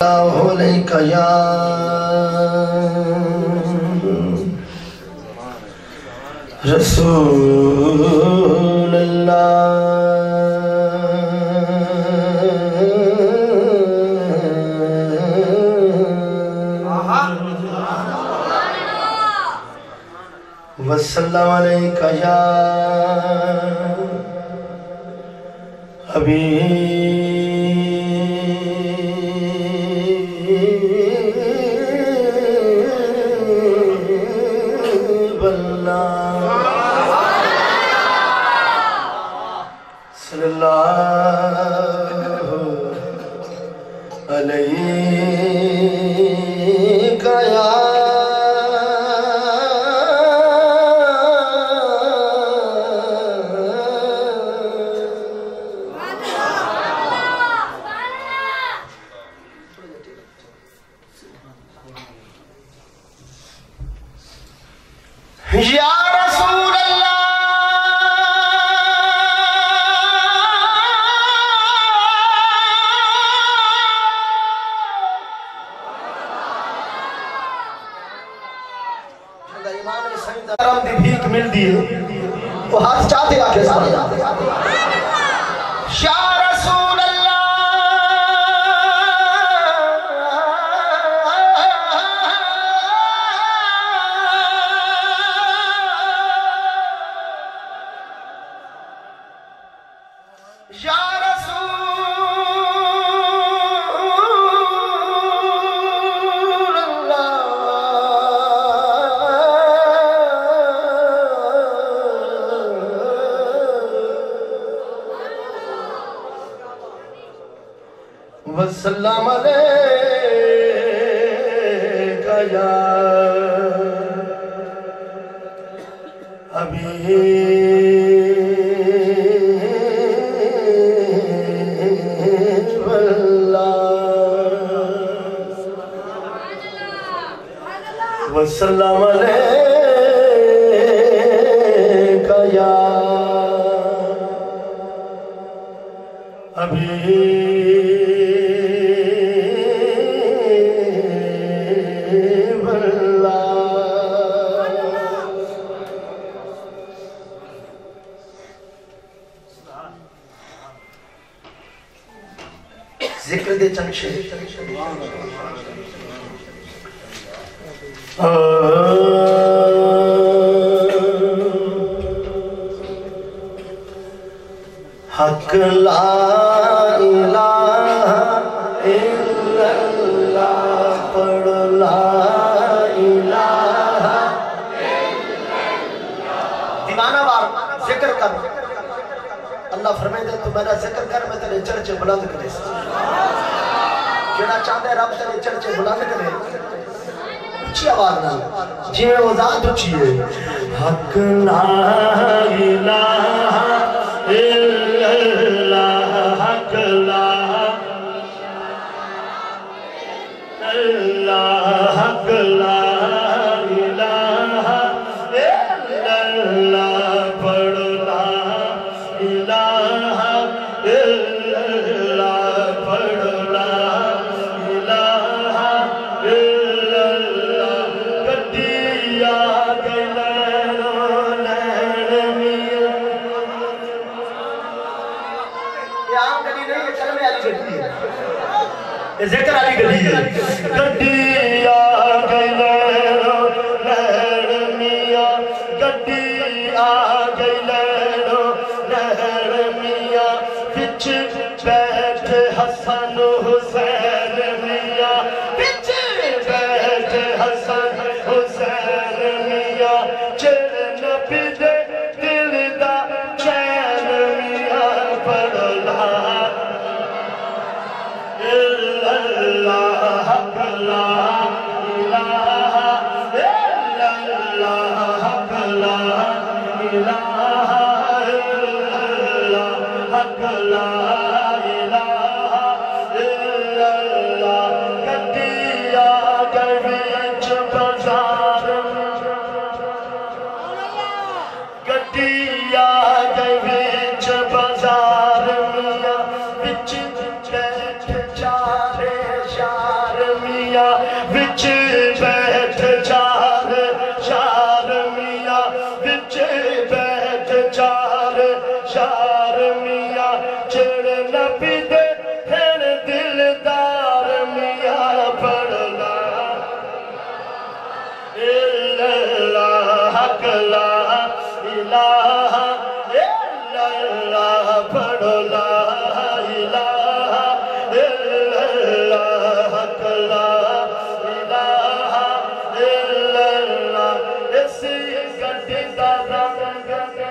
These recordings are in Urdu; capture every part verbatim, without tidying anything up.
علیکہ یا رسول اللہ وسلم علیکہ یا حبیب اللہ صلی اللہ علیکہ یا یا رسول اللہ امام سید کرم دی بھیک مل دی وہ ہاتھ چاہتے آکے سارے یا رسول اللہ یا رسول اللہ وسلم علیکہ یا حبیب وسلم علیکہ یا حبیب اللہ ذکر دے چند شہر حق لا الہ الا اللہ پڑھ لا الہ الا اللہ دیوانہ وار ذکر کر اللہ فرمائے دے تو میرا ذکر کر میں تیرے چرچے بلند کرے جڑا چاہتے رب تیرے چرچے بلند کرے اچھی آواز نہ جی میں وہ ذات اچھی ہے حق لا الہ الا اللہ حق لا اللہ حق لا الہ الا اللہ پڑھ لا الہ الا اللہ پڑھ لا الہ الا اللہ کٹیا گلنوں نینمیاں یہ عام گلی نہیں ہے کلمے علی گلی ہے یہ ذکر علی گلی ہے کٹیا گلنوں نینمیاں کٹیا گلنوں نینمیاں بچ بیٹھ حسن حسین میاں بچ بیٹھ حسن حسین میاں چل نبی دے دل دا چین میاں پڑھ لا الا اللہ حق لا الہ الا اللہ حق لا الہ الا اللہ حق لا الہ الا اللہ کٹیا گویچ میاں وچ بیٹھ چار شار میاں وچ بیٹھ چار شار میاں چڑ نبی دے ہن دلدار میاں پڑھ لا اللہ حق لا الہ الا اللہ پڑھ لا الہ الا اللہ حق لا الہ الا اللہ اسی گڈی دا رنگ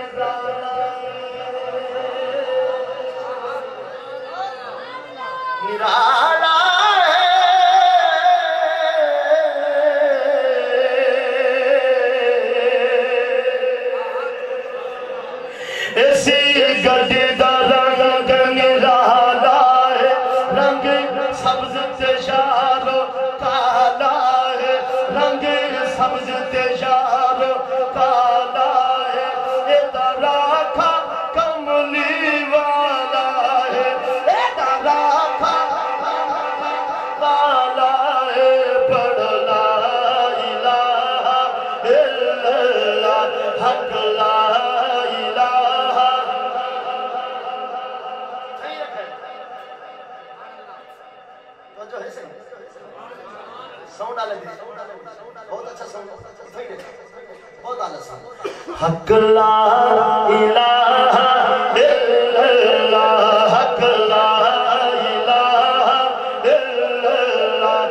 نرالا اسی گڈی دا رنگ نرالا ہے رنگ سبز تے شارو کالا ہے رنگ سبز تے شارو کالا ہے اے راکھا کملی والا ہے اے راکھا والا ہے پڑھ لا الہ الا اللہ حق لا ساؤنڈ آلے دے بہت اچھا ساؤنڈ بہت آلہ ساؤنڈ حق لا الہ الا اللہ حق لا الہ الا اللہ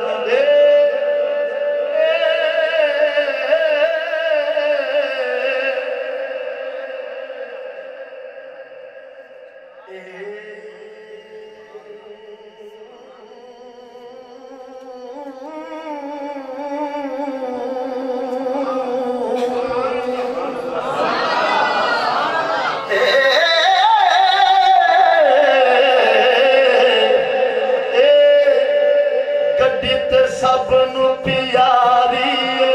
سب نو پیاری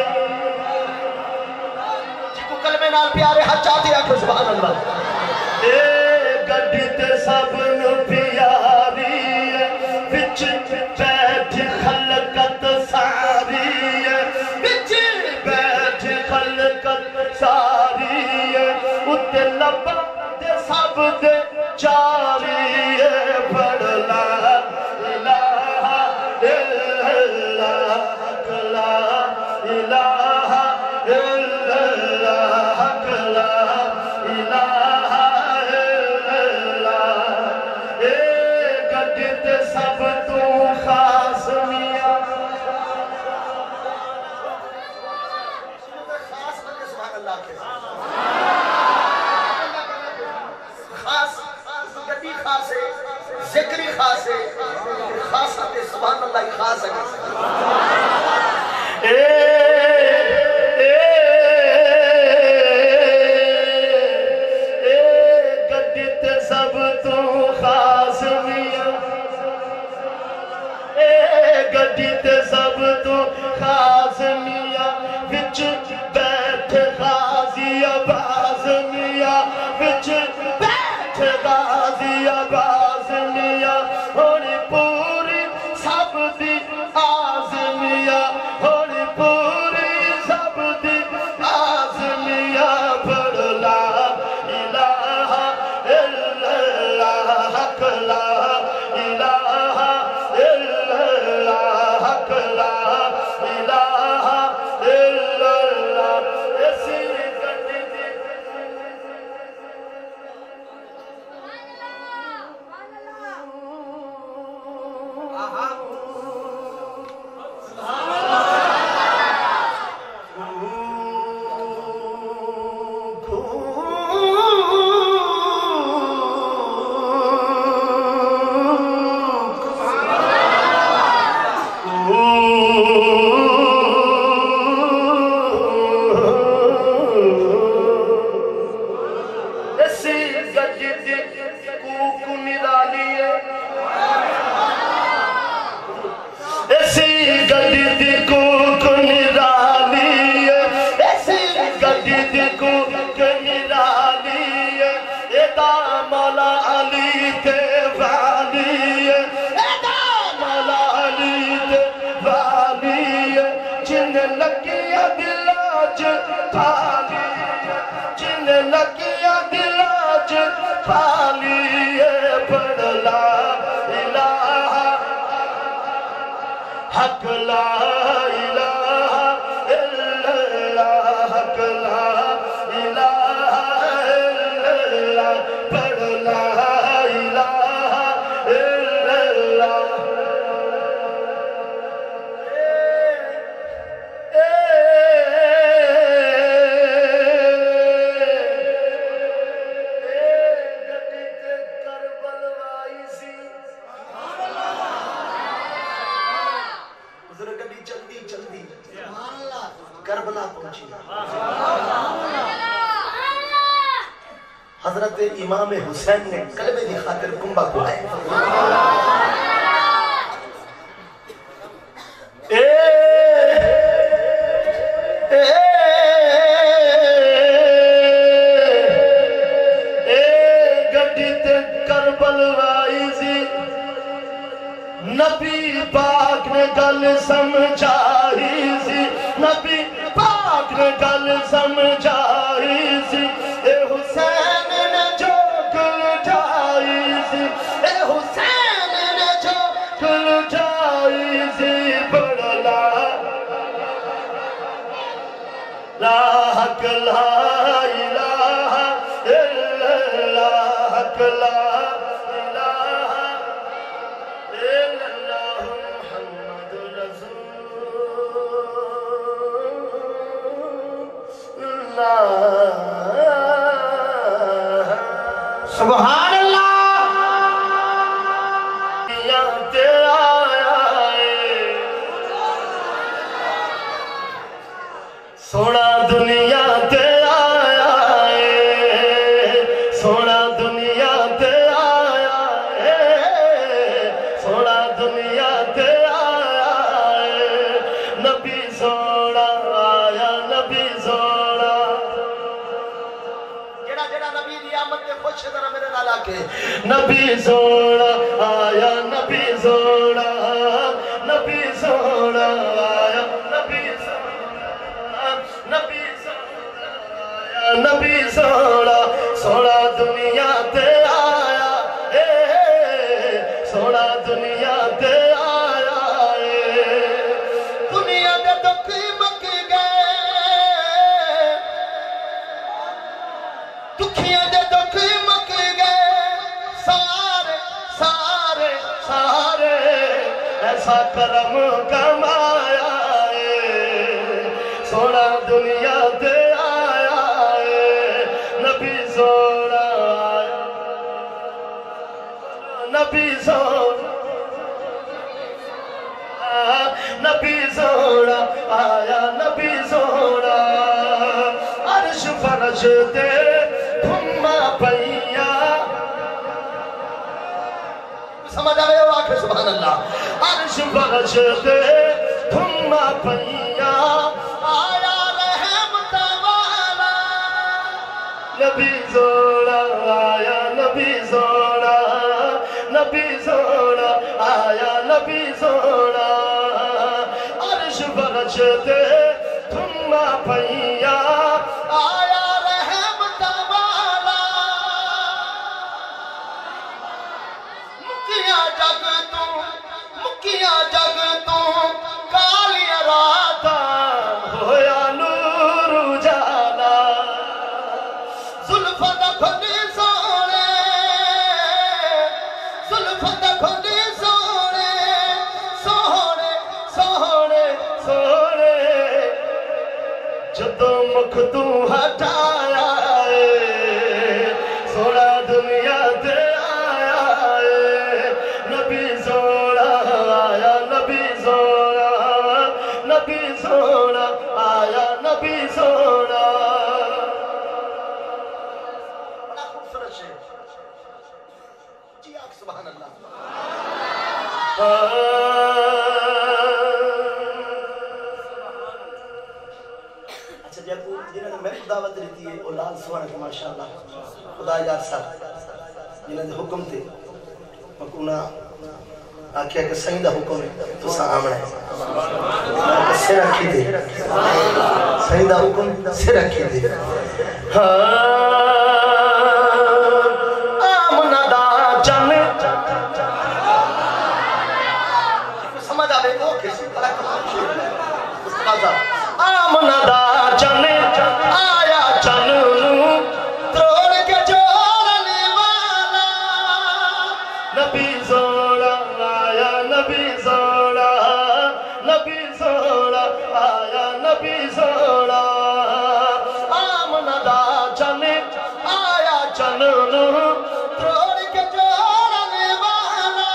جی کو کلمے نال پیارے ہاتھ چاہتے آکھو سبحان اللہ اے گڈی تے سب نو پیاری وچ بیٹھ خلقت ساری وچ بیٹھ خلقت ساری اتے لب تے سب دے چاری پڑھ لا الہ الا اللہ حق لا الہ الا اللہ حق لا الہ الا اللہ اے گڈی تے سب تو خاص میاں خاص بندے سبحان اللہ کے خاص گڈی خاص ہے ذکری خاص ہے خاص آتے سبحان اللہ خاص ہے اے اے اے گڈی تے سب تو خاص میاں اے گڈی تے سب تو خاص میاں وچ بیٹھ غازی عباس میاں وچ بیٹھ غازی عباس میاں ہونے پوری سب دی آزمیاں ہونے پوری سب دی آزمیاں پڑھ لا الہ الا اللہ حق لا الہ الا اللہ حق لا الہ الا اللہ اسی گڈی دی اسی گڈی دی کوک نرالی ہے اسی گڈی دی کوک نرالی ہے اسی گڈی دی کوک نرالی ہے ایدہ مولا علی تے والی ہے ایدہ مولا علی تے والی جن لگیا دلاج پھالی جن لگیا دلاج پھالی پڑھ لا الہ حق لا الہ الا اللہ حق لا الہ الا اللہ پڑھ لا الہ الا اللہ کربلا پہنچی حضرت امام حسین نے کلمے دی خاطر کنبہ کو آئے اے اے اے گھٹی تے کربل وائزی نبی پاک نے گل سمجھائی سی نبی پاک نے گل سمجھائی سی اے حسین نے جو گل جائی سی اے حسین نے جو گل جائی سی پڑھ لا لا حق لا الہ الا اللہ حق لا سبحان اللہ تے آیا سونا دنیا تے آیا سونا دنیا تے آیا سونا دنیا تے آیا نبی سونا آیا نبی سونا جڑا جڑا نبی دی آمد تے خوش ذرا میرے نال آ کے نبی سونا آیا نبی سونا نبی سونا آیا نبی سونا نبی سونا آیا نبی سونا سونا دنیا تے آیا اے سونا دنیا تے آیا اے دنیا دے دکھ مک گئے دکھیاں دے دکھ مک گئے سارے سارے سارے ایسا کرم کمایا اے سونا دنیا تے آیا اے نبی سونا آیا نبی سونا نبی سونا آیا نبی سونا عرش فرش تے دھما پئیا سمجھ آئے ہو آکھے سبحان اللہ عرش فرش تے دھما پئیا آیا رحمت والا نبی سونا آیا نبی سونا نبی سونا آیا نبی سونا عرش فرش تے دھما پئیا آیا رحمت والا مکیا جگ تو مکیا جگ تو کالیاں راتاں ہویا نور اجالا زلفاں دا کھلی سونے زلفاں دا کھلی سونے سونے سونے سونے جدوں مکھ تو ہٹایا اے سونا دنیا تے آیا اے نبی سونا آیا نبی سونا نبی سونا آیا نبی سونا بڑا خوبصورت شعر جی آپ سبحان اللہ اچھا جب جنہوں نے میرے دعوت دیتی ہے وہ لال سوانک ماشاءاللہ خدا یار صاحب جنہوں نے حکم تھے مکونا آکھیا کہ سہی دا حکم ہے تو سا آمنا ہے سے رکھی دے سیدہ حکم سے رکھی دے آمنہ دا جن سمجھ آبے وہ کسی آمنہ دا جن آیا جنونو تروڑ کے جوڑنے والا نبی زوڑا آیا نبی زوڑا نبی زوڑا آیا نبی زوڑا آمنہ دا جن آیا جنونو تروڑ کے جوڑنے والا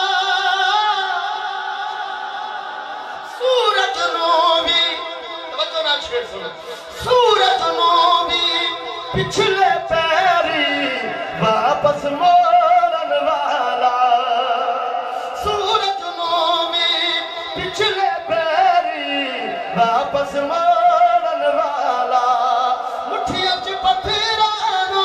سورج نوبی توجہ نہ شیر سنو سورج نوبی پچھلے پیری واپس موڑن والا سورج نوبی پچھلے پیری واپس موڑن والا مٹھی اچ پتھرانو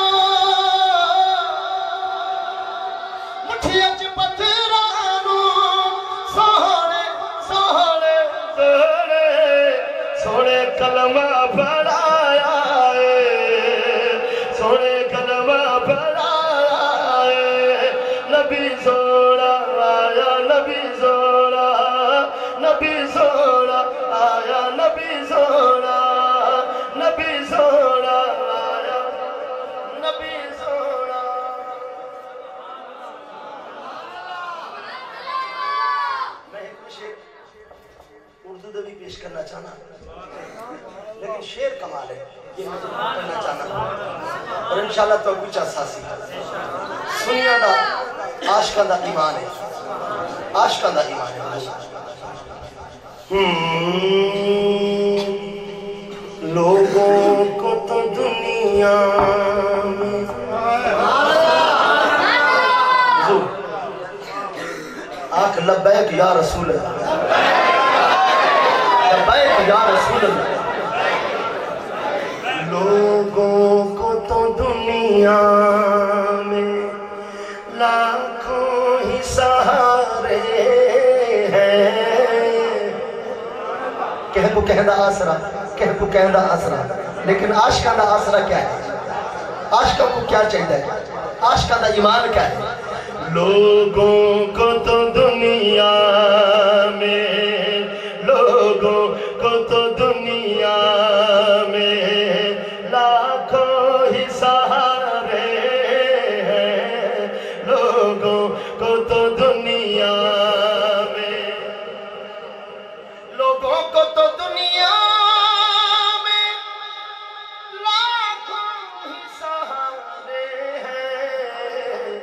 مٹھی اچ پتھرانو سوہنے سوہنے سوہنے سونے کلمہ پڑھایا ہے سونے کلمہ پڑھایا ہے نبی زوڑا آیا نبی زوڑا نبی زوڑا آیا نبی زوڑا نبی زوڑا آیا نبی زوڑا میں ایک کچھ اردو دے بھی پیش کرنا چاہنا لیکن شعر کمال ہے یہ میں کرنا چاہنا اور انشاءاللہ تو کچھ اساسی سنیا دا عاشقہ دا ایمان ہے عاشقہ دا ایمان ہے لوگوں کو تو دنیا میں آنکھ لبیک یا رسول اللہ لبیک یا رسول اللہ لوگوں کو تو دنیا میں لاکھوں ہی سہارے ہیں کہہ کو کہندہ آسرا کہہ کو کہندہ آسرا لیکن عاشقہ دا آسرا کیا ہے عاشقہ کو کیا چاہیے ہے عاشقہ دا ایمان کیا ہے لوگوں کو تو دنیا میں لوگوں کو تو دنیا میں لاکھوں ہی سہارے ہیں لوگوں کو تو دنیا میں لوگوں کو تو دنیا میں لاکھوں ہی سہارے ہیں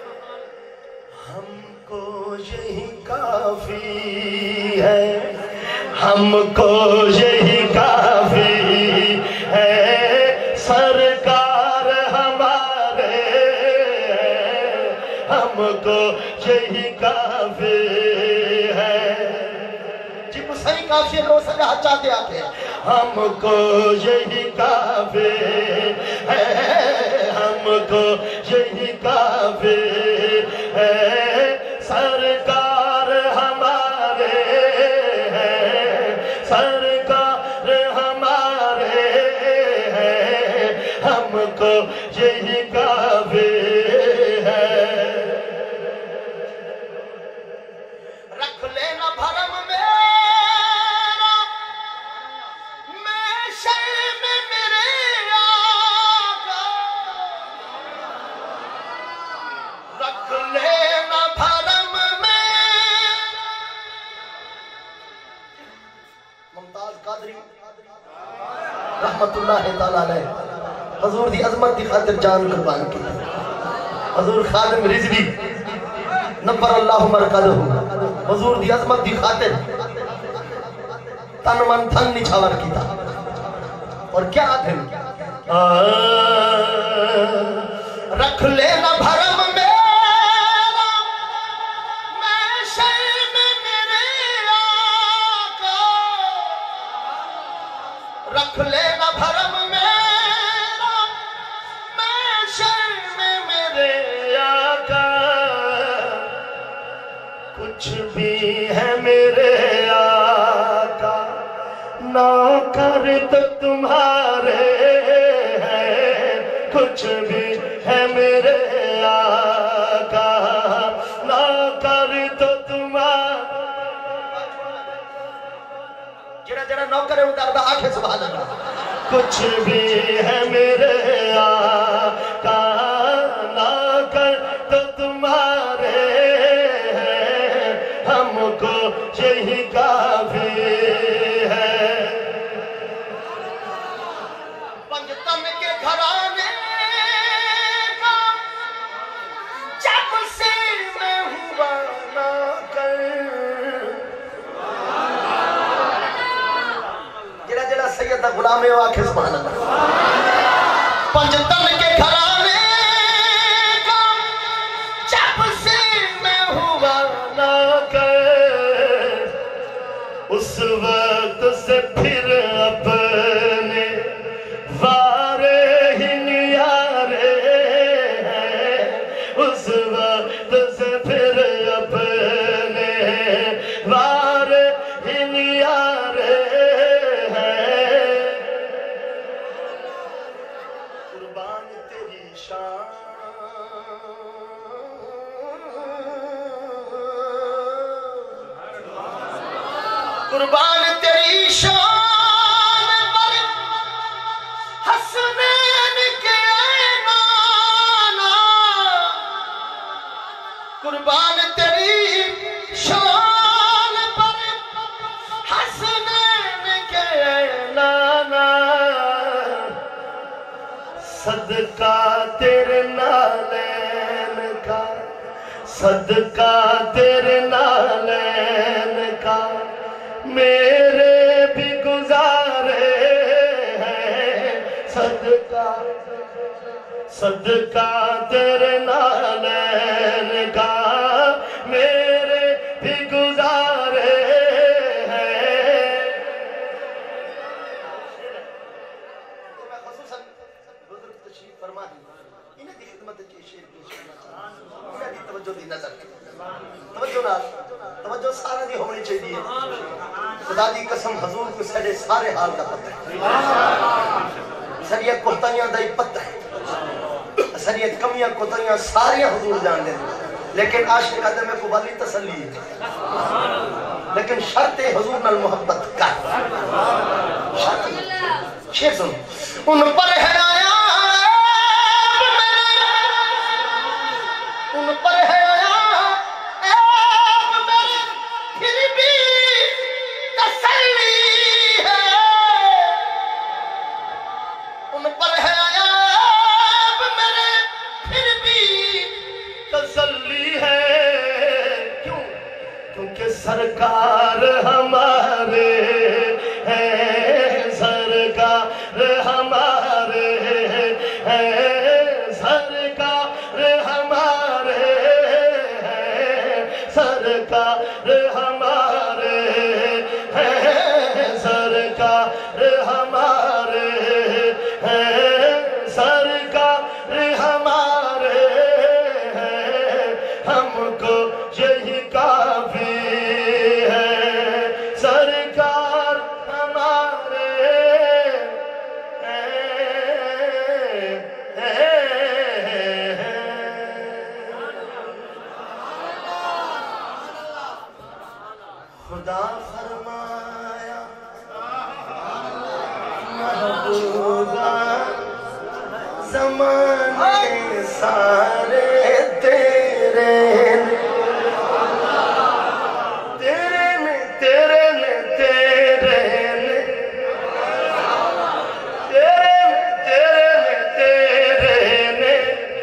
ہم کو یہی کافی ہے ہم کو یہی کافی ہے سرکار ہمارے ہم کو یہی کافی ہے جی کو صحیح کافی ہے وہ سجا چاہتے آتے ہیں ہم کو یہی کافی ہے ہم کو یہی کافی ہے سرکار ہمارے ہیں سرکار ہمارے ہیں ہم کو یہی کافی ہے رکھ لینا بھرم میرا میں شے میں میرے آقا رکھ لینا بھرم میں ممتاز قادری رحمت اللہ تعالیٰ علیہ حضور دی عظمت دی خاطر جان قربان کی حضور خادم رضوی نبر اللہ مرکدہ حضور دی عظمت دی خاطر تن من تھن نچھاور کی تھا اور کیا دن رکھ لینا بھرم میرا میں شے میں میرے آقا رکھ لینا بھرم میرا میں شے میں میرے آقا کچھ بھی ہے میرے آقا تو تمہارے ہیں، کچھ بھی ہے میرے آقا، نوکر تو تمہارے۔ جڑا جڑا نوکر ہے ادھر آنکھیں سبحان اللہ۔ کچھ بھی ہے میرے آقا، نوکر تو تمہارے ہیں، ہم کو یہی کافی ہے۔ پنجتن کے گھرانے کا جب سے میں ہوا نوکر، جڑا جڑا سید غلام ہے وہ آنکھیں سبحان اللہ۔ پنجتن کے گھرانے کا جب سے میں ہوا نوکر، اس وقت سے پھر اپنے وارے ہی نیارے ہیں، اس وقت سے پھر اپنے وارے ہی نیارے ہیں۔ قربان تیری شان، قربان تیری شان پر حسنین کے نانا، قربان تیری شان پر حسنین کے نانا، صدقہ تیرے نالین کا، صدقہ تیرے نالین کا، میرے بھی گزارے ہیں، صدقہ صدقہ تیرے نالین کا، میرے بھی گزارے ہیں۔ میں خصوصاً بزرگ تشریف فرما دی انہیں دی خدمت کی شیر پیش کرنا چاہتا ہوں، انہیں دی توجہ دی نظر کی توجہ نہ توجہ سارا دی ہونی چاہیے۔ خدا دی قسم حضور کو سارے سارے حال کا پتہ ہے، سریعت کوتاہیاں دا ہی پتہ ہے، سریعت کمیاں کوتاہیاں ساریاں حضور جان دیں، لیکن عاشق قدم کو والی تسلی ہے، لیکن شرط حضور نال محبت کر، شرط شیر سن، ان پر ہے آیا ان پر ہے آیا سرکار ہمارے ہیں، سرکار ہمارے ہیں، سرکار ہمارے ہیں، سرکار ہمارے ہیں، سرکار ہمارے ہیں، سرکار ہمارے ہیں، ہم کو یہی کافی خدا فرمایا محبوبہ زمانے سارے تیرے تیرے نے تیرے نے تیرے نے تیرے نے تیرے نے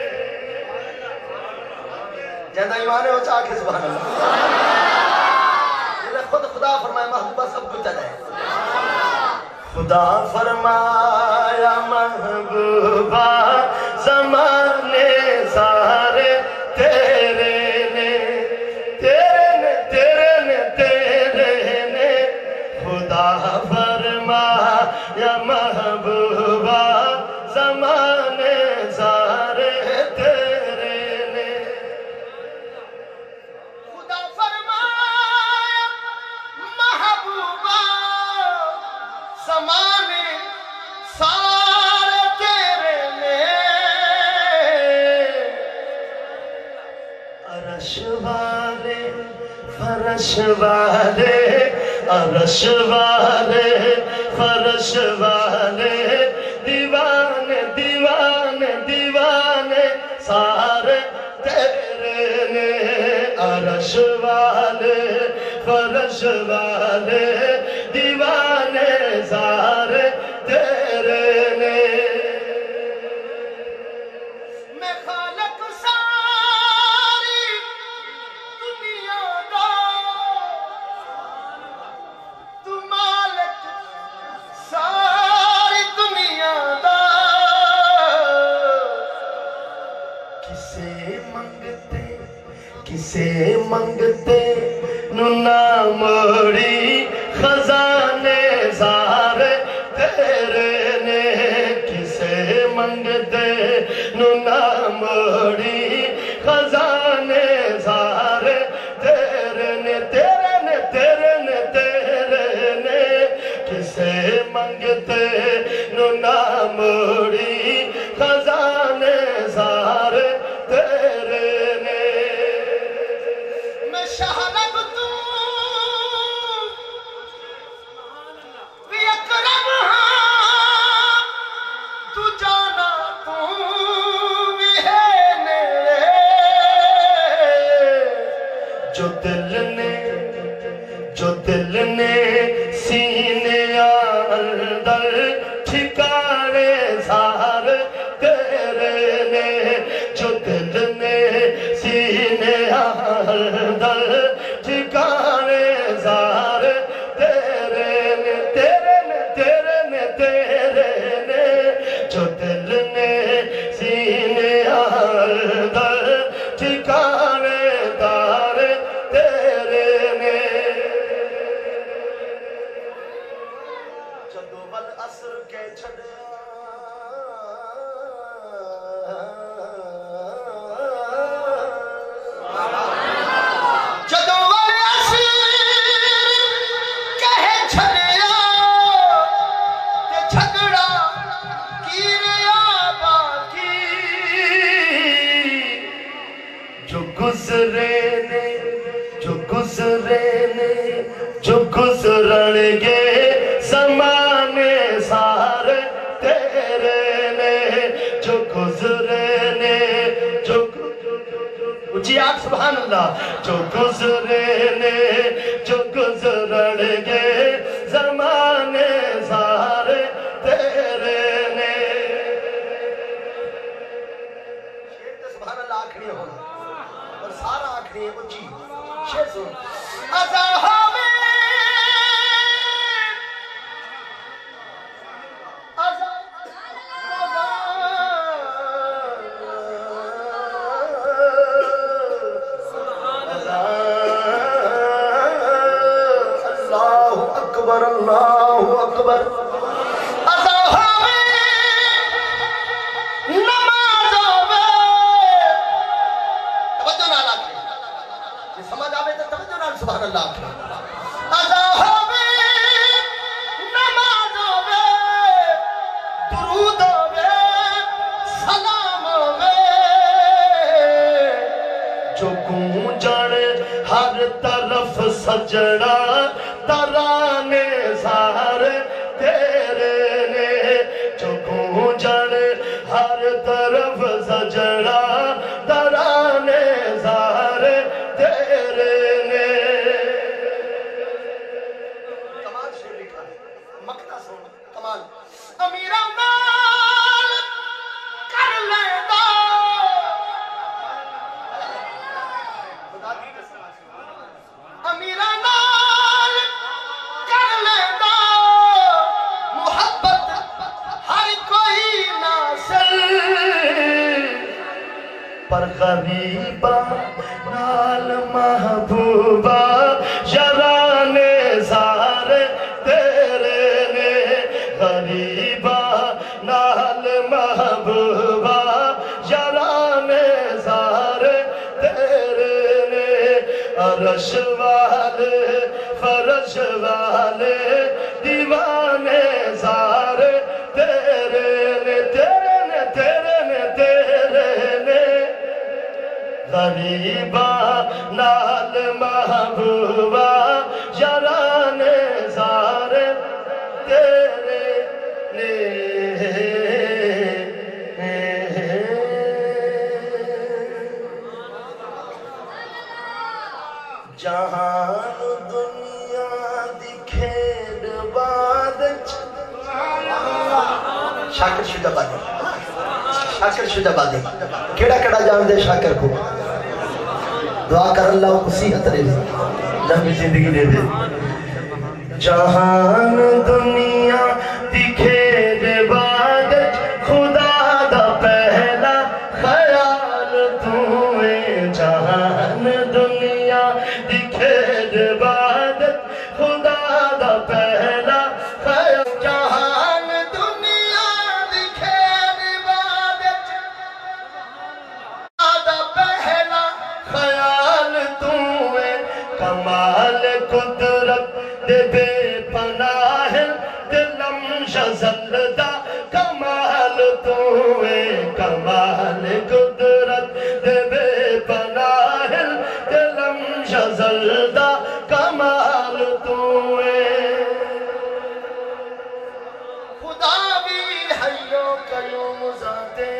جہاں ایمان ہے وہ چاہ کے سبحان اللہ۔ خود خدا فرمایا محبوبہ سب کچھ ہے، خدا فرمایا محبوبہ زمانے سارے تیرے نے تیرے نے تیرے نے تیرے نے، خدا فرمایا محبوبہ زمانے سارے تیرے نے، خدا فرمایا محبوبہ زمانے عرش والے عرش والے فرش والے دیوانے دیوانے دیوانے سارے تیرے نے عرش والے فرش والے دیوانے سارے تیرے نے میں خالق ساری دنیا دا تو مالک ساری دنیا دا کسے منگتے کسے منگتے نو نہ موڑی خزانے سارے تیرے نے کسے منگتے نو نہ موڑی خزانے سارے تیرے نے تیرے نے تیرے نے تیرے نے کسے منگتے نو نہ موڑی خزانے سارے تیرے نے میں شہرب تو بھی اکرم ہاں تو جانا تو بھی ہے میرے جو دل نے جو دل نے سینے اندر ٹھکانے سارے تیرے نے جو دل نے سینے اندر ٹھکانے سارے تیرے نے تیرے نے تیرے نے تیرے نے جو دل نے سینے اندر ٹھکانے سارے تیرے نے جدو بل عصر کے چھڑیا جدو بل عصر کہے چھڑیا تے جھگڑا کی ریا باقی جو گزرے نے جو گزرے نے جو گزرن گے زمانے سارے تیرے نے جو گزرے نے جو جی آپ سبحان اللہ جو گزرے نے جو گزرن گے زمانے سارے تیرے نے شیر تے سبحان اللہ آکھنی ہونا اور سارا آکھنی ہے اچھی شیر سن ازاہا میں اللہ اکبر ازاہا میں نماز آوے توجہ نال آکھیں یہ سمجھ آوے تو توجہ نال سبحان اللہ آکھیں ازاہا میں نماز آوے درود آوے سلام آوے جو گونجن ہر طرف سجڑا ترانے سارے تیرے نے جو گونجن ہر طرف سجڑا ترانے سارے تیرے نے کمال شیر لکھا ہے مقطع سن کمال امیرہ مال کر لے دا امیرہ مال کر لے دا محبت ہر کوئی ناصر پر غریبہ نال محبوبہ یارانے سارے تیرے نے غریبہ نال محبوبہ یارانے سارے تیرے نے عرش والے فرش والے دیوانے سارے تیرے نے تیرے نے تیرے نے تیرے نے غریبہ نال محبوبہ یاران سارے تیرے نے جہان دنیا دی کھیڑ باد شاکر شدہ بادی شاکر شدہ بادی کیڑا کیڑا جان دے شاکر کو دعا کر اللہ کو صحت دے دے لمبی زندگی دے دے جہان دنیا دی کھیڑ باد خدا دا پہلا خیال تو ہے جہان دنیا دی کھیڑ باد خدا دا پہلا خیال جہان دنیا دی کھیڑ باد خدا دا پہلا خیال تو ہے کمال قدرت دے بے پناہ دلم شزلدہ کمال تو ہے کمال قدرت دے بے پناہ دلم شزلدہ کمال تو ہے خدا بھی حیو قیوم ذاتے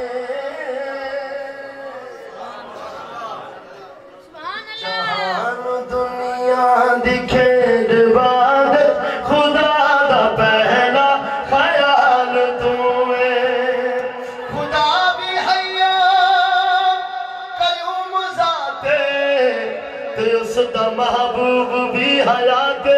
جہان دنیا دکھے باد خدا دا پہلا خیال تو ہے خدا بھی حیو قیوم ذاتے تے اس دا محبوب بھی حیاتے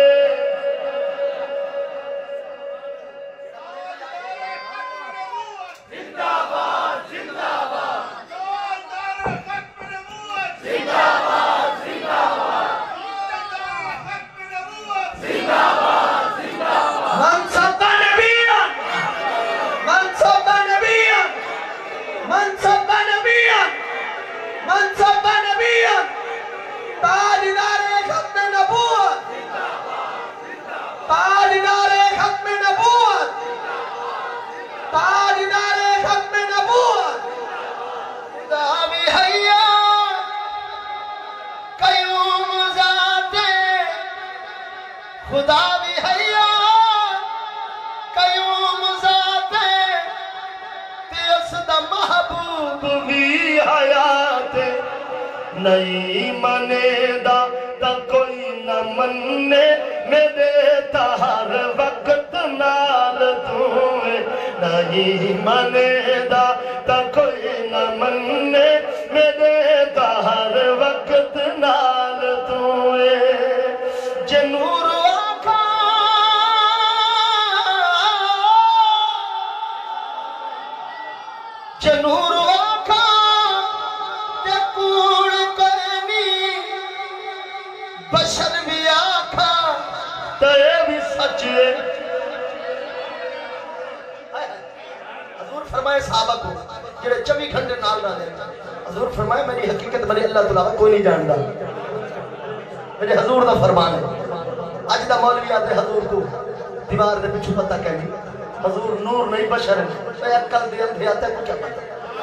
خدا بھی حیو قیوم ذاتے تے اس دا محبوب بھی حیات نہیں منے دا تا کوئی نہ مننے میں دیتا ہر وقت نال تو ہے نہیں منے دا تا کوئی نہ مننے میں دیتا ہر وقت نال تو ہے جنور جنور آکھا تے کوڑ کرنی بشر بھی آکھا تے بھی سچے حضور فرمائے صحابہ کو جڑے چوبی گھنٹے نال نہ دے حضور فرمائے میری حقیقت میری اللہ تعالیٰ کوئی نہیں جانتا میرے حضور دا فرمان ہے اج دا مولوی آدھے حضور کو دیوار دے پچھو پتہ کہنی حضور نور نہیں بشر ہے میں اکل دے اندھے آتا ہے کچھ پتہ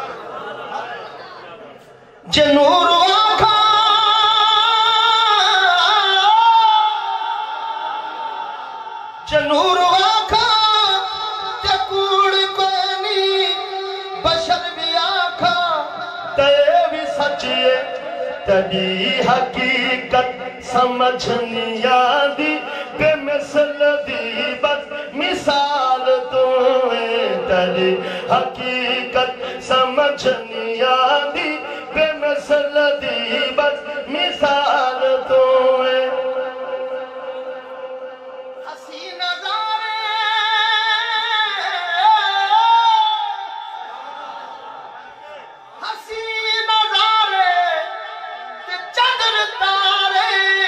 جے نور آکھا جے نور آکھا تے کوڑ کوئی نہیں بشر بھی آکھا تے بھی سچے تڑی حقیقت سمجھنی آدھی بے مثل دی بس مثال تو ہے تڑی حقیقت سمجھنی آدھی بے مثل دی بس مثال تو ہے ہسی نظارے ہسی نظارے تے چادر تارے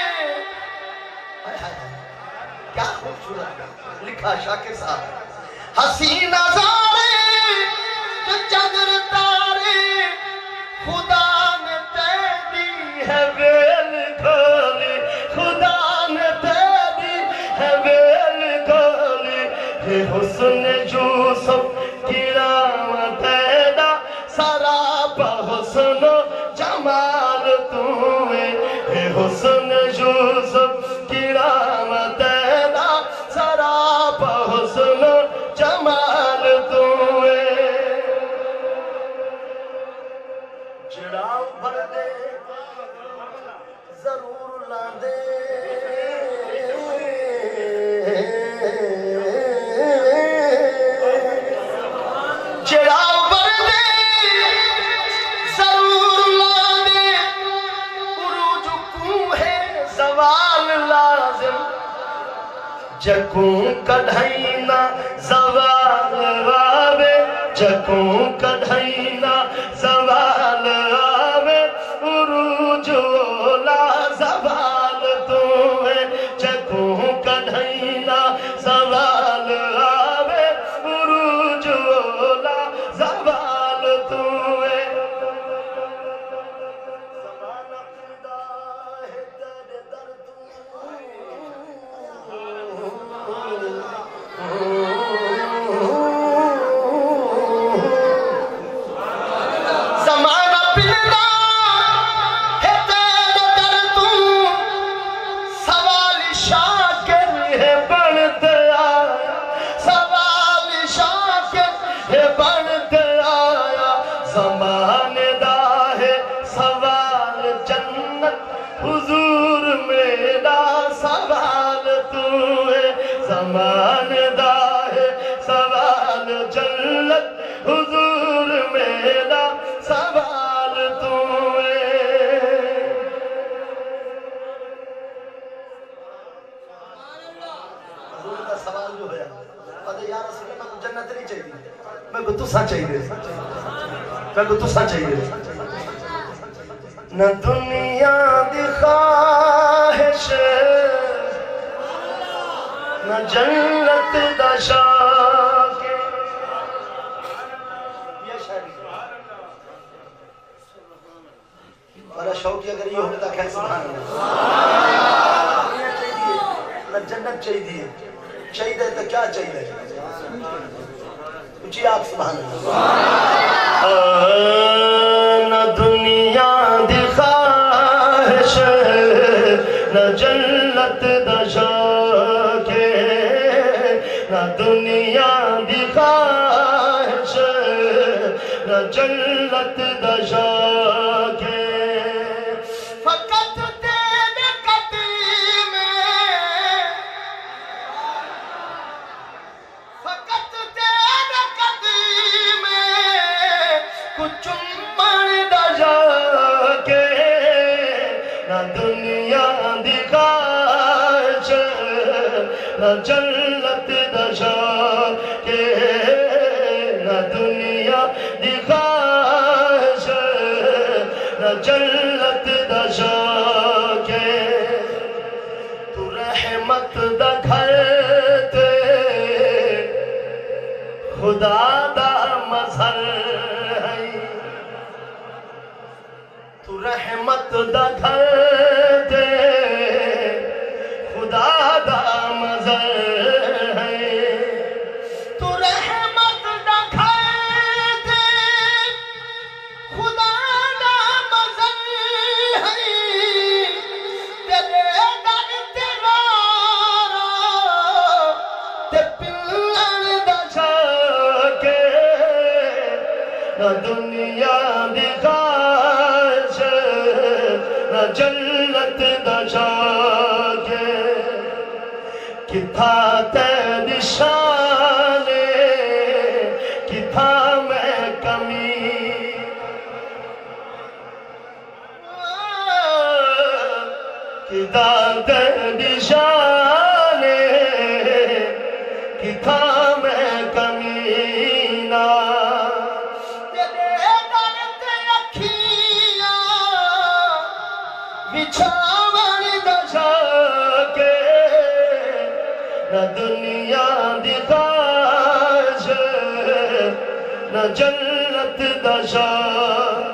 کیا خوبصورت لکھا شاکر صاحب ہسی نظارے تے چادر تارے خدا نے تیری ہے ویل کھولی خدا نے تیری ہے ویل کھولی ہے حسن یوسف کی رام تیرا سارا حسن و جمال تو جکوں کڑھائینا زوال آوے جکوں کڑھائینا زوال آوے عروج اولا زوال تو ہے جکوں کڑھائینا زوال آوے عروج اولا زوال تو ہے زمانہ پیدا ہے در در زمانہ پیدا ہے تیرے در تو سوال شاکر ہے بڑھتے آیا سوال شاکر ہے بڑھتے آیا زمانے دا ہے سوال جنت حضور میرا سوال تو ہے زمانے دا ہے سوال جنت حضور میرا سوال تو ہے حضور کا سوال جو ہے پتہ یا رسول اللہ کو جنت نہیں چاہیے میں کو تسا چاہیے میں کو تسا چاہیے نہ دنیا دی خواہش نہ جنت دا شوق یہ شاعری بڑا شوقی اگر یہ ہونے دا کہہ سبحان اللہ نہ جنت چاہیے چاہیے تو کیا چاہیے کچھ آپ سبحان اللہ نہ دنیا دی خواہش نہ جنت دا شوق نہ دنیا دی خواہش نہ جنت دا شوق فقط تیرے قدیم فقط تیرے قدیم کچھ من دا شوق نہ دنیا دی خواہش نہ جنت دا شوق نہ دنیا دی خواہش نہ جنت دا شوق تو رحمت دا گھر تے خدا دا مظہر ہے تو رحمت دا گھر تے خدا دا مظہر ہے تو رحمت دا گھر تے خدا دا مظہر ہے تیرے در تیرا تے پلن دا شوق نہ دنیا دی خواہش نہ جنت دا شوق کتھا تیری شان کتھا میں کمی کتھا تیری شان کتھا میں کمی نہ تیرے در تے اکھیاں بچھاون دا شوق نہ دنیا دی خواہش نہ جنت دا شوق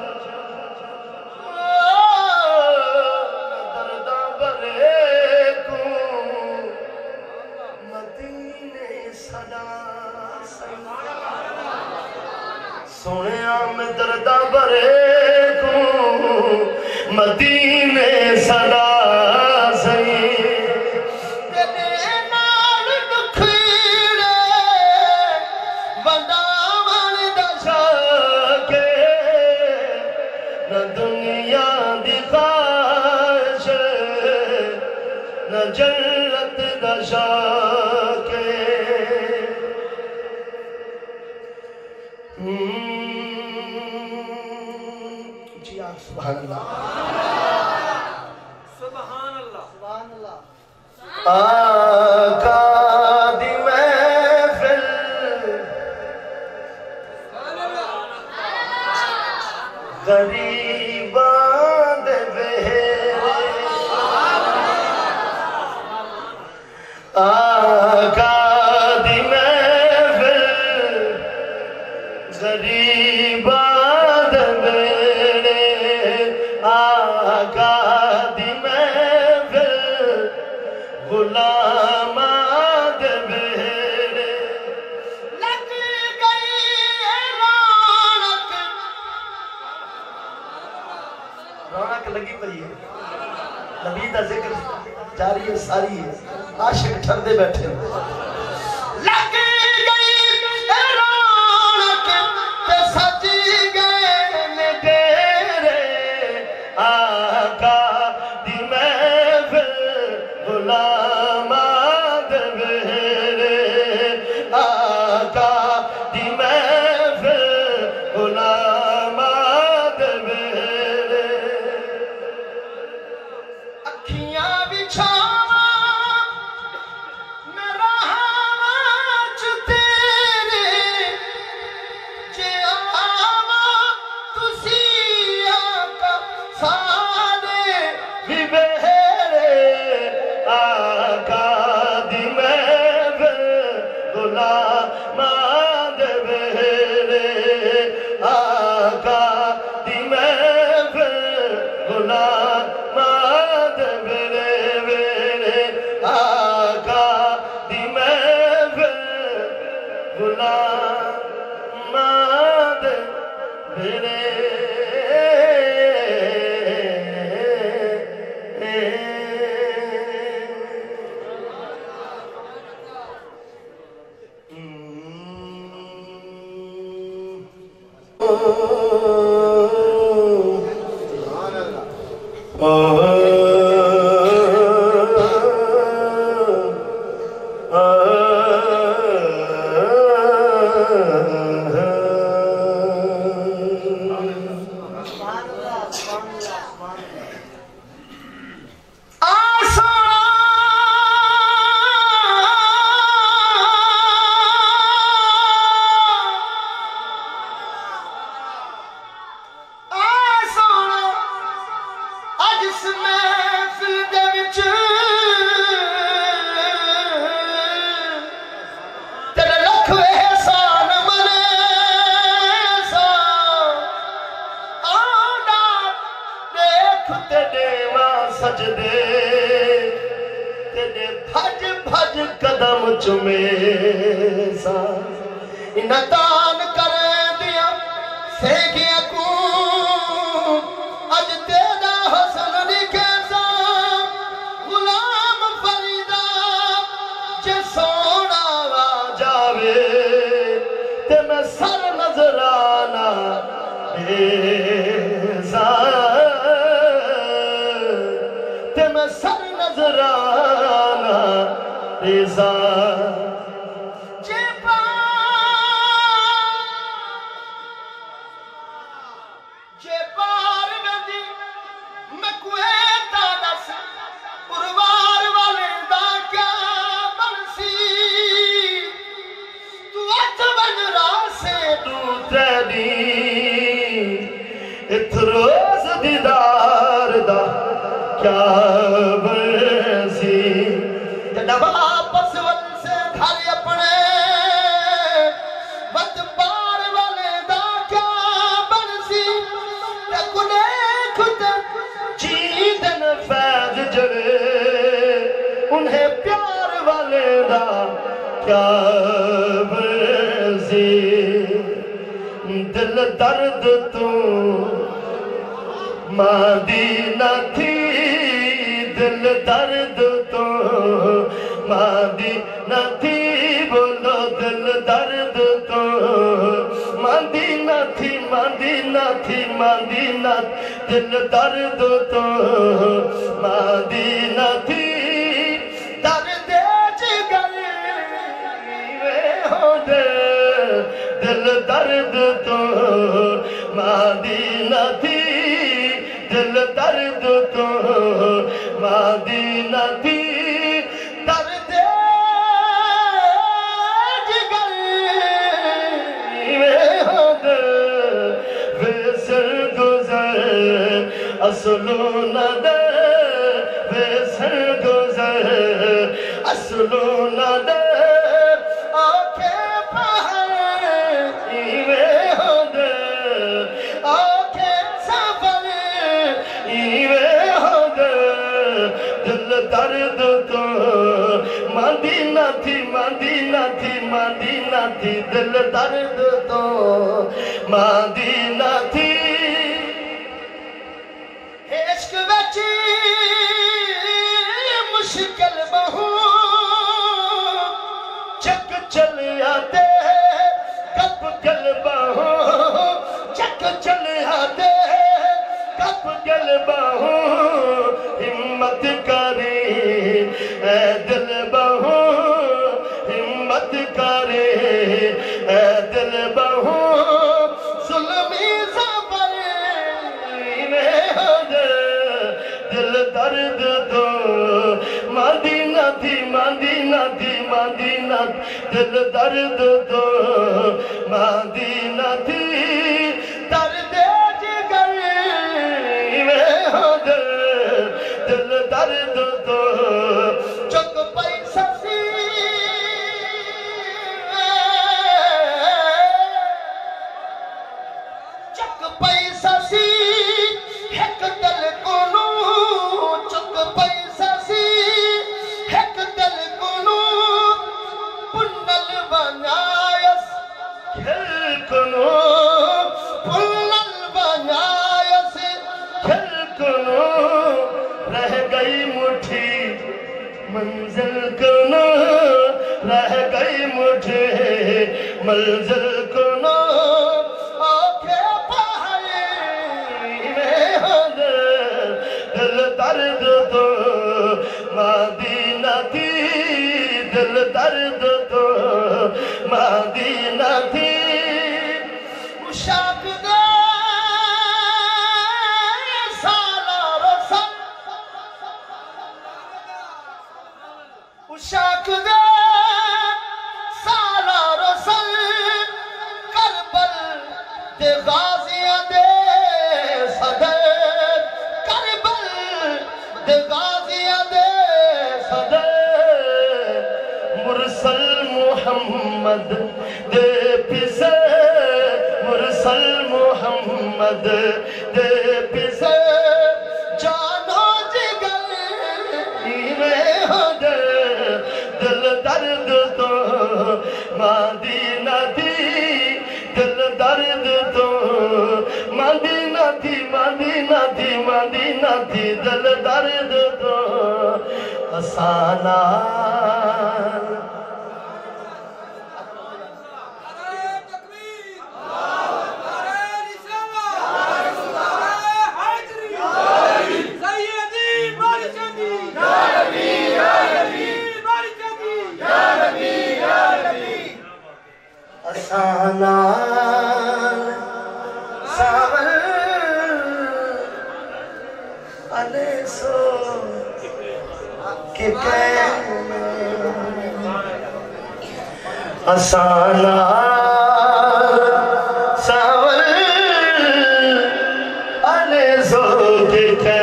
نہ درداں بھرے کو مدینے صدا سونے میں درداں بھرے کو مدینے صدا سہی نہ دنیا دی خواہش نہ جنت دا شوق جی آپ سبحان اللہ سبحان اللہ سبحان اللہ آقا دی محفل غریباں دے بہرے آقا دی محفل غریباں دے بہرے آقا دی محفل غلاماں دے بہرے لگ گئی رونق رونق لگی پئی ہے نبی دا ذکر جاری ہے ساری ہے عاشق ٹھردے بیٹھے لگ گئی رونق تے سجی گئے نے ڈیرے آقا دی محفل غلاماں دے بہرے آقا دی محفل غلاماں دے بہرے اکھیاں بچھاواں میں رہاں چ تیرے جے آواں تسی آقا سارے بھی بہرے آقا دی محفل غلاماں دے بہرے آقا دی محفل غلاماں دے بہرے بہرے آقا دی محفل غلاماں دے بہرے سجدے تیرے بھج بھج قدم چمے سا انہاں دان کر دیا سیکھیا کو اج تیرا حسن لکھے سا غلام فریدا جے سونا وا جاوے تے میں سر نظرانہ اے سا سر نظرانہ رضا جے پار جے پار ندی میں کوئے دا دس پروار والے دا کیا بنسی تو اچھ بن راسے دو تیری ات روز دیدار دا کیا برسی جب آپس ون سے گھر اپنے وقت پار والے دا کیا برسی کنے خود چیدن فیض جڑے انہیں پیار والے دا کیا برسی دل درد تو مدینہ تھی دل درد تو مدینہ تھی بولو دل درد تو مدینہ تھی مدینہ تھی مدینہ دل درد تو مدینہ تھی درد جگر ہو دے دل درد تو مدینہ تھی دل درد تو مدینہ تھی درد اصلو نہ دے بے سر گزر اصلو نہ دے آنکھیں پہر ایوے ہو دے آنکھیں سفر ایوے ہو دے دل درد تو مدینہ تھی مدینہ تھی مدینہ تھی دل درد تو مدینہ تھی عشق وچی مشکل بہو چک چل آتے کب گل بہو چک چل آتے کب گل بہو ہمت کرے اے دل بہو ہمت کرے اے دل بہو ظلمی زبر میں ہو دے دل درد دو مدینہ تھی مدینہ تھی مدینہ دل درد دو مدینہ تھی درد جگر میں ہو دے دل درد دو چک پیسہ سی چک پیسہ سی ایک دل کنو چک پیسہ سی ایک دل کنو پنل بنایس کھل کنو پنل بنایس کھل کنو رہ گئی مٹھی منزل کنو رہ گئی مٹھی منزل کنو آنکھیں پہاڑی میں ہو دے دل درد تو مدینہ تھی دل درد تو مدینہ تھی مشاق دے شاک دے سالہ رسل کربل دے غازیاں دے صدر کربل دے غازیاں دے صدر مرسل محمد دے پسے مرسل محمد دے پسے جانو جگر ایوے ہو دے دل درد تو مدینہ تھی دل درد تو مدینہ تھی مدینہ تھی مدینہ تھی دل درد تو آسانہ سانا ساول علی سو کہ آسانا ساول علی سو کہ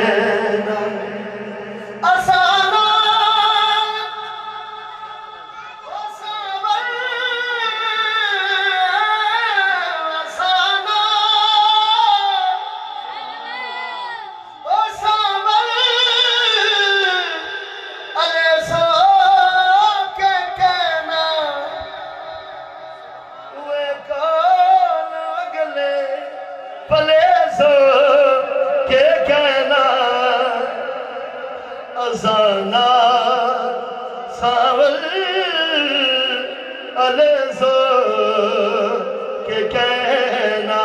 ازانا ساول علیزو کے کہنا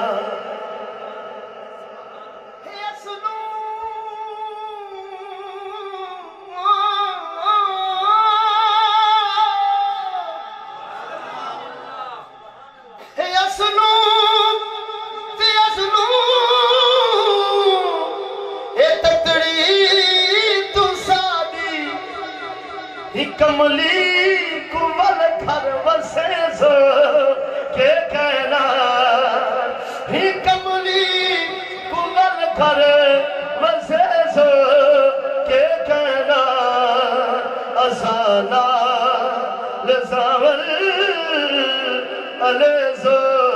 کملی کمل گھر وسے سو کے کہنا ہی کملی کمل گھر أسانا لزاول أليزو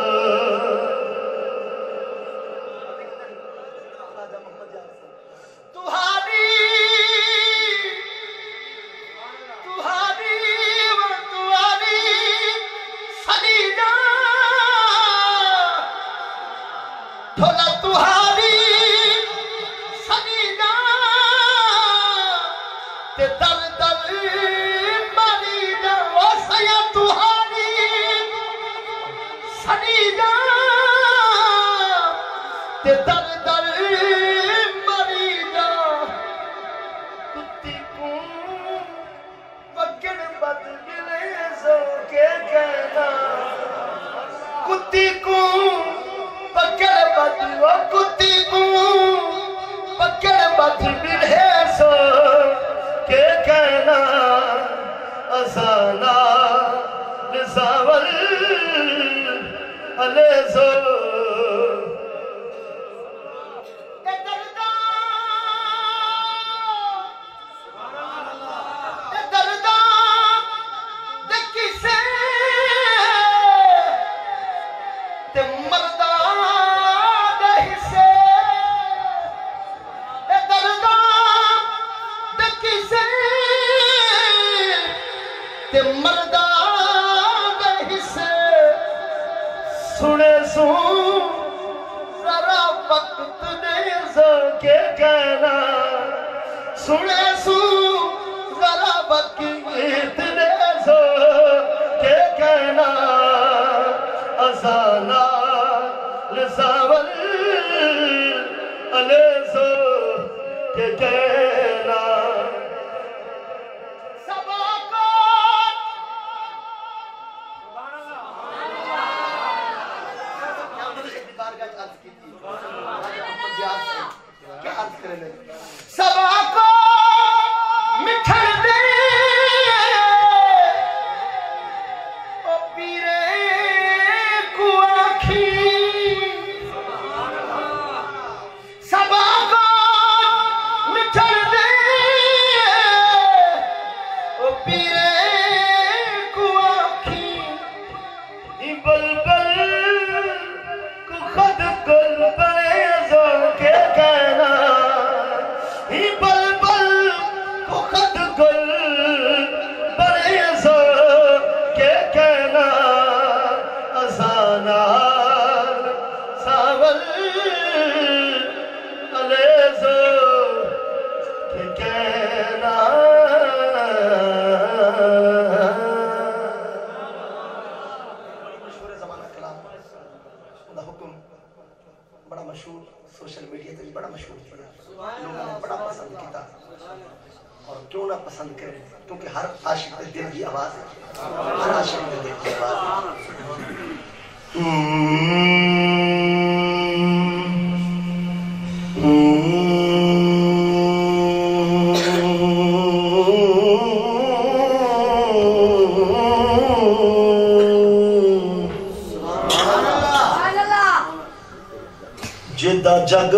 जग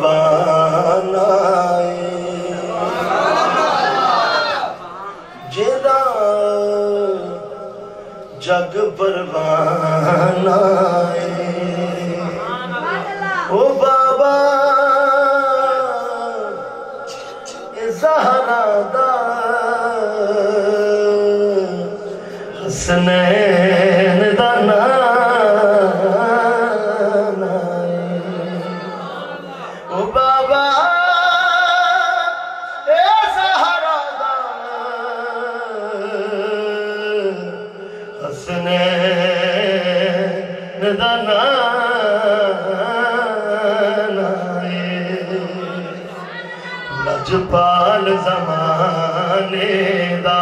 परवाना जेदा जग परवाना ओ बाबा ज़हरा दा हसनैन दा लजपाल ज़माने दा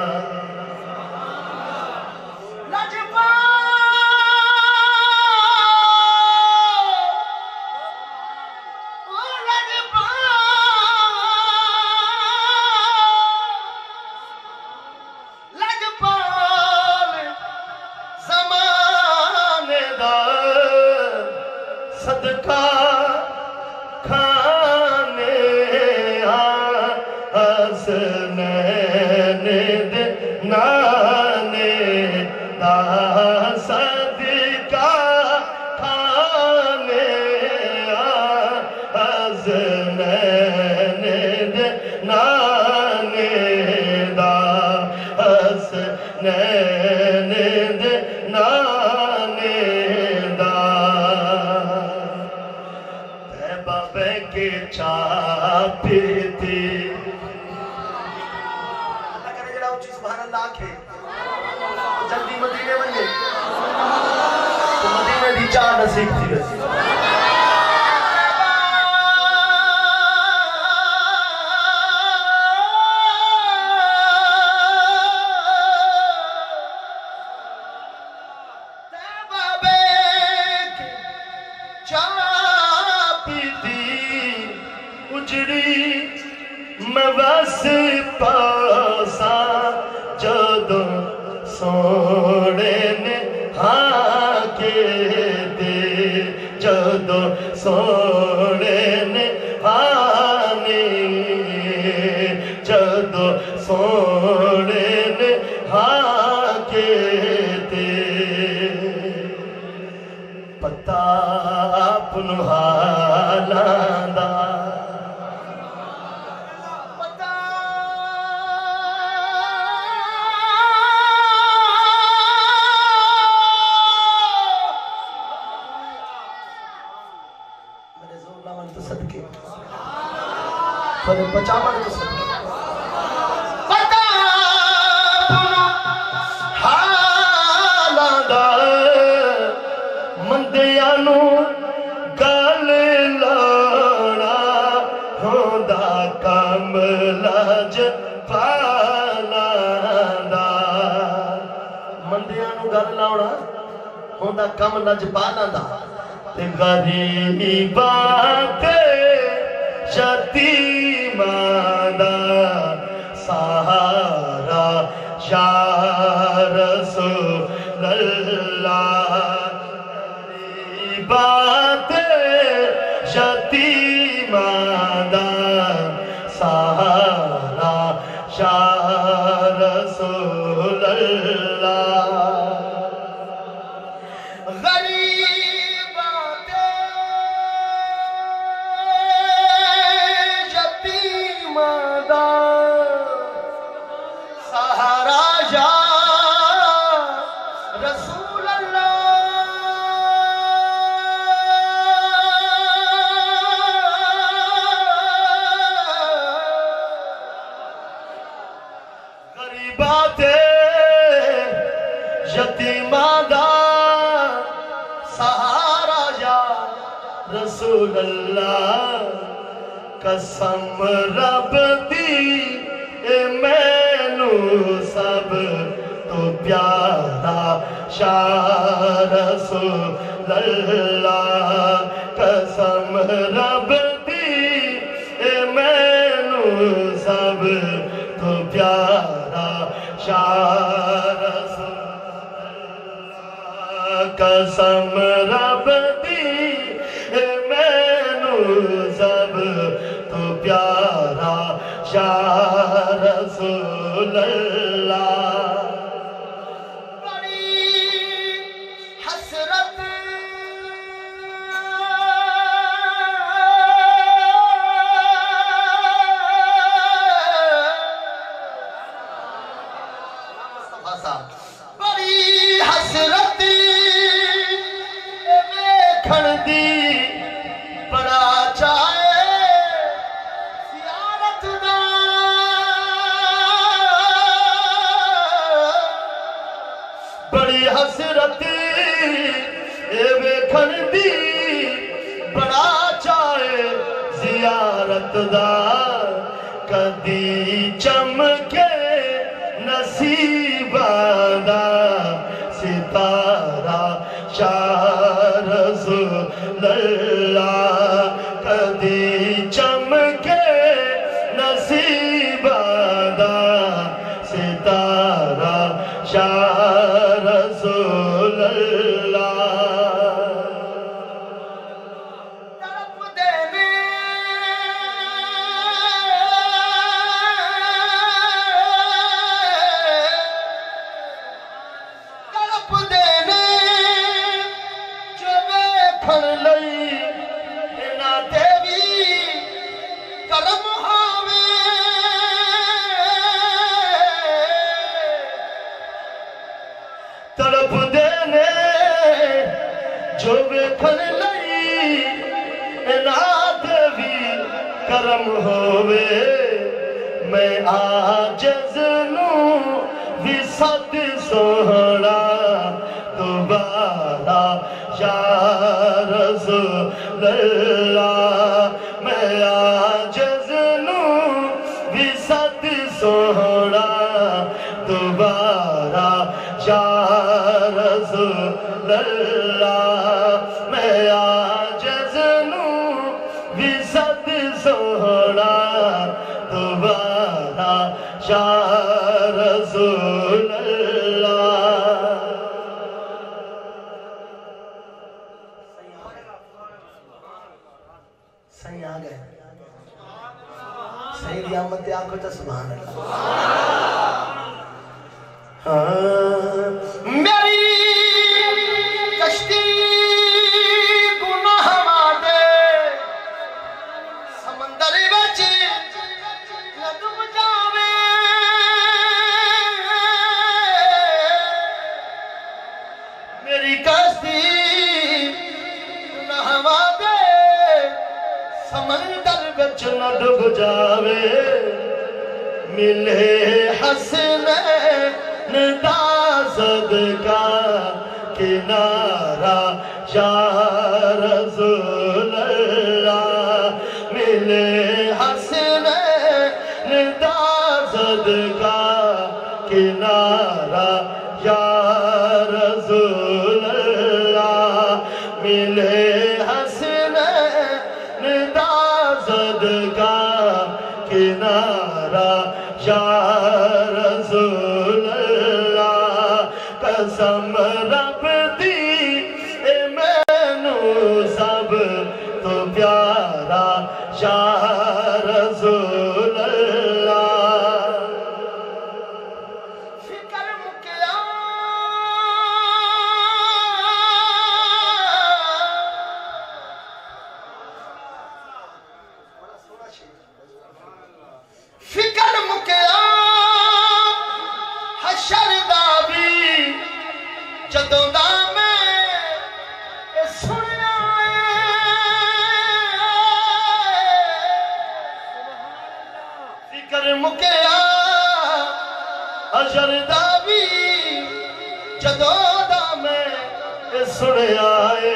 सदका खाने हसनैन दे नाने दा सदका खाने हसनैन दे नाने दा हसनैन दे नाने दा तैबा के छापी थी जल्दी मदीने वञे तो मदीने दी चाह नसीब थी वसी उजड़ी मैं बस पासा जदों सोने ने हाँ के दे जदों सोने ने हाँ ने जदों सोने ने हाँ के दे पता अपन हालां दा पर बचावन तो सदके पता हालां दा मंदियां नू गल लाना होंदा कम लज पालां दा मंदियां नू गल लाउणा होंदा कम लज पालां दा ते गरीबां ते यतीमां दा सहारा या रसूल अल्लाह गरीबां ते यतीमां दा सहारा या रसूल अल्लाह यतीमां दा सहारा या रसूल अल्लाह कसम रब दी ए मैनू सब तो प्यारा या रसूल अल्लाह कसम रब दी ए मैनू सब तो प्यारा या कसम रब दी मैनू सब तो प्यारा या रसूल अल्लाह बड़ी हसरत बड़ी हसरत दी बड़ा चाहे सियारत दा बड़ी हसरत ए वेखण दी बड़ा चाहे जियारत दा कदी चमके नसीबां दा सितारा या रसूल अल्लाह कदी चमके नसीबां दा सितारा या रसूल अल्लाह तड़प देने वेखण लई इना देवी करम होवे तड़प देने जो वेखण लई इना देवी करम होवे मैं आजिज़ नूं भी सद सोहना दोबारा या रसूल अल्लाह मैं आजिज़ नूं भी सद सोहना दोबारा या रसूल अल्लाह मैं आजिज़ नूं भी सद सोहना दोबारा या रसूल अल्लाह। सही आ गए सही दी आमद आंखों तो सुभान अल्लाह। हाँ मेरी कश्ती गुनाह वादे समंदर विच न डूब जावे मेरी कश्ती गुनाह वादे समंदर विच न डूब जावे मिले हसनैन दा सदका किनारा या रसूल अल्लाह मिले हसनैन दा सदका किनारा या रसूल अल्लाह मिले हसनैन दा सदका किनारा या रसूल अल्लाह कसम रब दी ए मैनू सब तो प्यारा या रसूल अल्लाह। फिकर मुकिया फिकर मुकिया हशर दा भी जदों दा मैं ए सुनिया फिकर मुकिया हशर दा भी जदों दा मैं ए सुनिया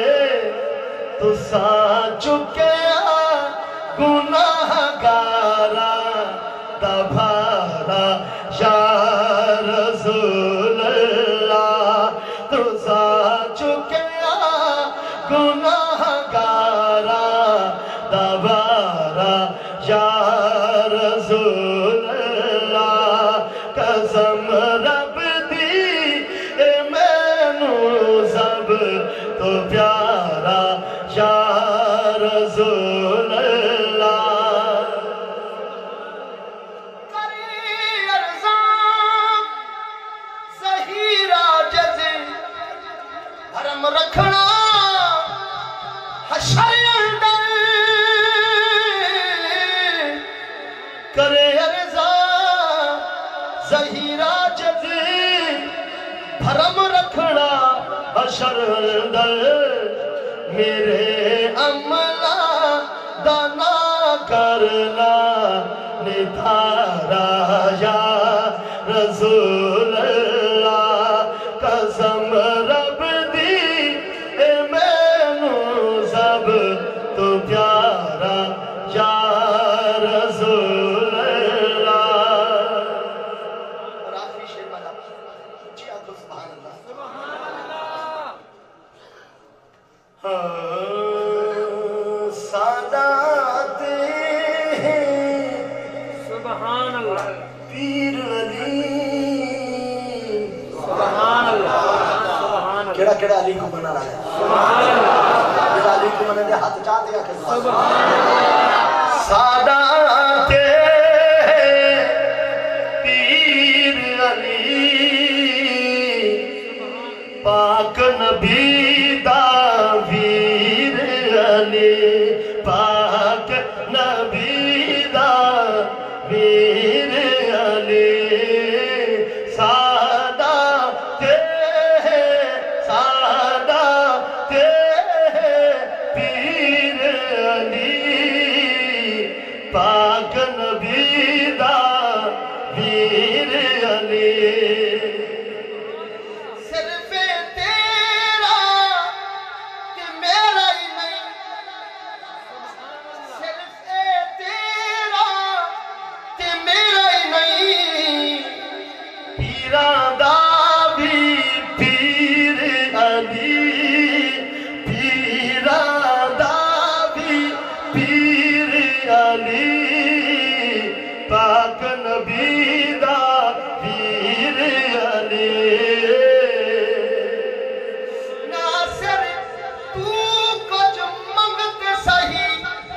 तुसा चुकिया गुनाहगारा दा भारा या रसूल अल्लाह तुसा चुकिया गुनाहगारा दा भारा या रसूल अल्लाह कसम रब दी ए मैनू सब तो प्यारा या रसूल अल्लाह। करी अर्ज़ां ज़हीरा जज़े हरम रखना हशर अंदर करे अर्ज़ां ज़हीरा जज़े हरम रखना हशर अंदर मेरे अमला दाना करना निधारा या रसूल अल्लाह कसम रब दी ए मैनू सब तो प्यारा या रसूल अल्लाह। और आखिरी शेर वाला जी आप सुभान अल्लाह सुभान अल्लाह। सादात सुभान अल्लाह पीर अली सुभान अल्लाह सुभान अल्लाह केड़ा केड़ा अली को मना रहा है सुभान अल्लाह केड़ा अली को मना दे हाथ चाह दिया के सुभान अल्लाह। सादात पीर अली पाक नबी दा वीर ناصر تو کچھ منگتے سہی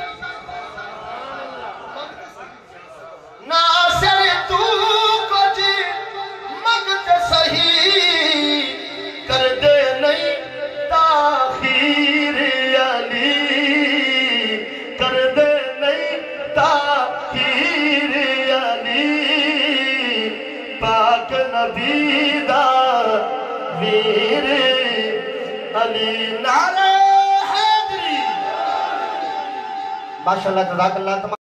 ناصر تو کچھ منگتے سہی کر دے نہیں تاخیر علی کر دے نہیں تاخیر علی پاک نبی دا ویر علی نعرہ حیدری ماشاءاللہ جزاک اللہ